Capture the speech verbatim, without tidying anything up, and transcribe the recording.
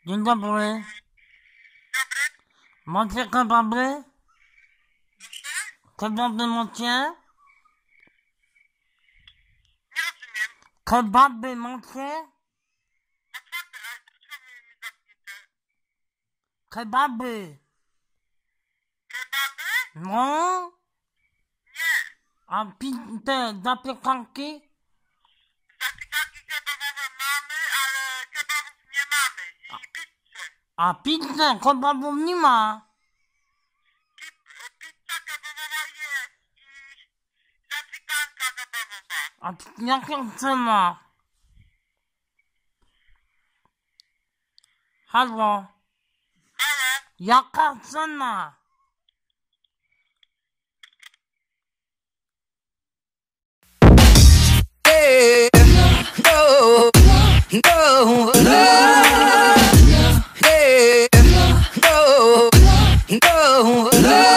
Dzień dobry. Dobry. Macie kebaby? Proszę? Kebaby macie? Nie rozumiem. Kebaby macie? Otwarte, ale dlaczego mi mi zamknięte? Kebaby. Kebaby? No? Nie. A pi- te zapiekanki? Zapiekanki kebabowe mamy, ale kebabów nie mamy. I pizzę. A pizzę kebabów nie ma. Pi- Pizza kebabowa jest i zapiekanka kebabowa. A jaka cena? Halo? Ale Jaka cena? Yeah, no, no, yeah, no, no, no.